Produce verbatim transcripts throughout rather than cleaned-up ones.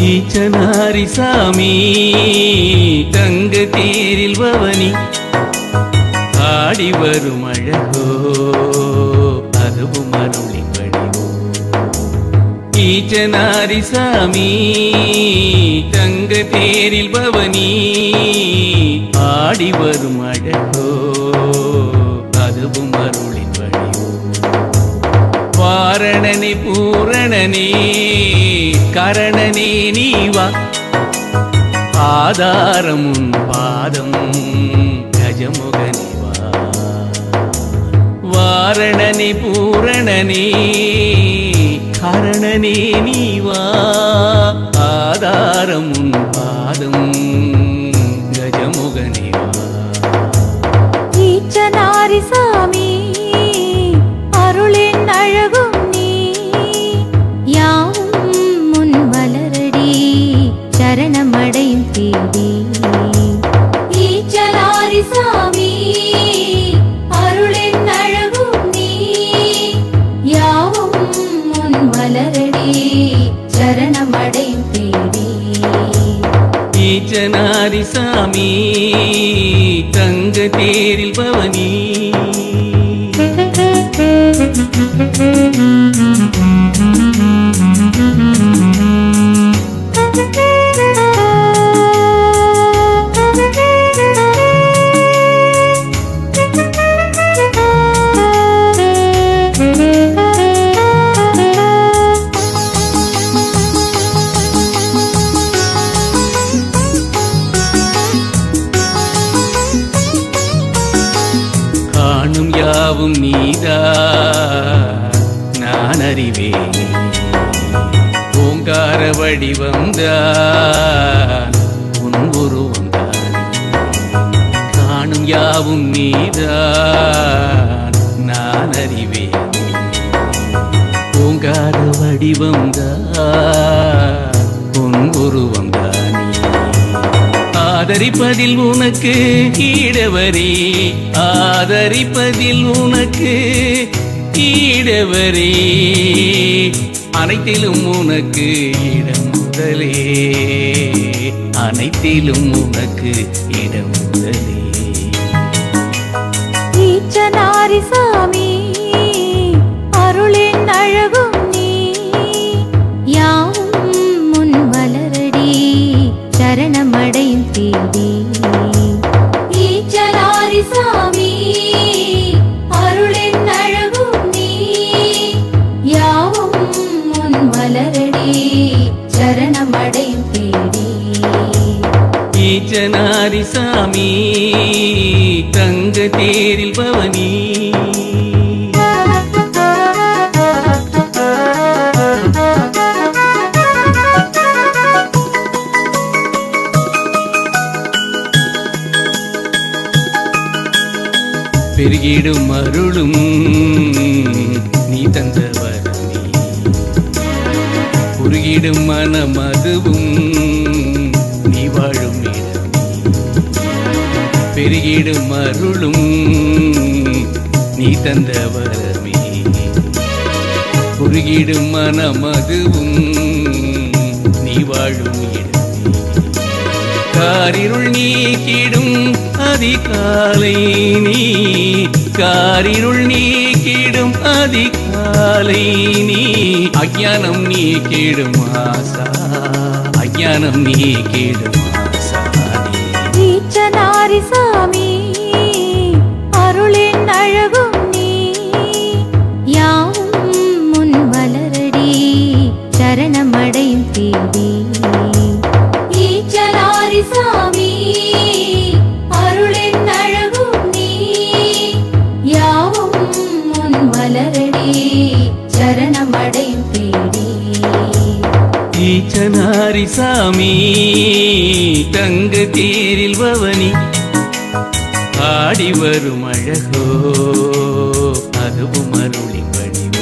ஈச்சனாரி சாமி தங்க தேரில் பவனி ஆடி வரும் அழகோ அதுவும் அருளின் வடிவோ. ஈச்சனாரி சாமி தங்க தேரில் பவனி ஆடி வரும் அழகோ அதுவும் அருளின் வடிவோ. வாரணனே பூரணனே கரணனே நீவா ஆதாரம் உன் பாதம் கஜமுகனிவா. வாரணனே பூரணனே கரணனே நீவா ஆதாரம் உன் பாதம் கஜமுகனிவா. ஈச்சனாரி சாமி அருளின் அழகும் நீ யாவும் முன் வளரடி சரணமடையும் தேடி. ஈச்சனாரி சாமி அருளின் அழகும் நீ யாவும் முன் வளரடி சரணமடையும் தேடி. ஈச்சனாரி சாமி தங்க தேரில் பவனி காணும் யாவும் நீதா நான் அறிவேன். ஓங்கார வடிவம்தான் உன் உருவம்தான். காணும் யாவும் நீதான் நான் அறிவேன். ஓங்கார வடிவம்தான் உன் உருவம்தான். ஆதரிப்பதில் உனக்கு ஈடவரே ஆதரிப்பதில் உனக்கு ஈடவரே அனைத்திலும் உனக்கு இடம் முதலே அனைத்திலும் உனக்கு இடம் முதலே. ஈச்சனாரி சாமி அருளின் அழகும் நீ யாவும் முன் வளரடி சரணமடையும் தேடி. ஈச்சனாரி சாமி அருளின் அழகும் நீ யாவும் முன் வளரடி சரணமடையும் தேடி. ஈச்சனாரி சாமி தங்க தேரில் பவனி பெருகிடும் அருளும் நீ தந்த வரமே. குறுகிடும் மனம் அதுவும் நீ வாழும் இடமே. பெருகிடும் அருளும் நீ தந்த வரமே. குறுகிடும் மனம் அதுவும் நீ வாழும் இடமே. காரிருள் நீக்கிடும் அதிகாலை நீ காரிருள் நீக்கிடும் அதிகாலை நீ அஞ்ஞானம் நீக்கிடும் ஆசா அஞ்ஞானம் நீக்கிடும் ஆசா. ஈச்சனாரி சாமி அருளின் அழகும் நீ யாவும் முன் வளரடி சரணமடையும் தேடி. ஈச்சனாரி சாமி அருளின் அழகும் நீ யாவும் முன் வளரடி சரணமடையும் தேடி. ஈச்சனாரி சாமி தங்க தேரில் பவனி ஆடி வரும் அழகோ அதுவும் அருளின் வடிவோ.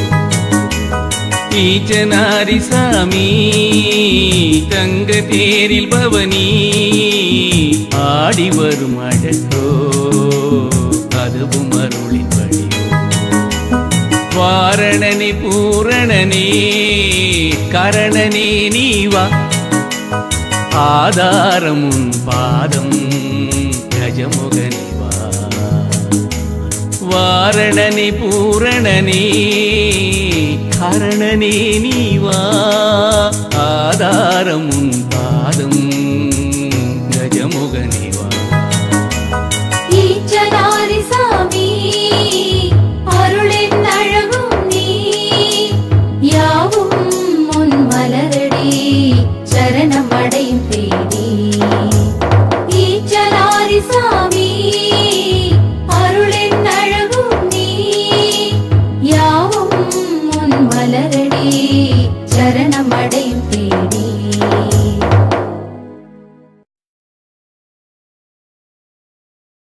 ஈச்சனாரி சாமி தங்க தேரில் பவனி ஆடி வரும் அழகோ அதுவும் அருளின் வடிவோ. வாரணனே பூரணனே கரணனே நீவா ஆதாரம் உன் பாதம் கஜமுகனே வா. வாரணனே பூரணனே கரணனே நீ வா. ஆதாரம் உன் பாதம் கஜமுகனே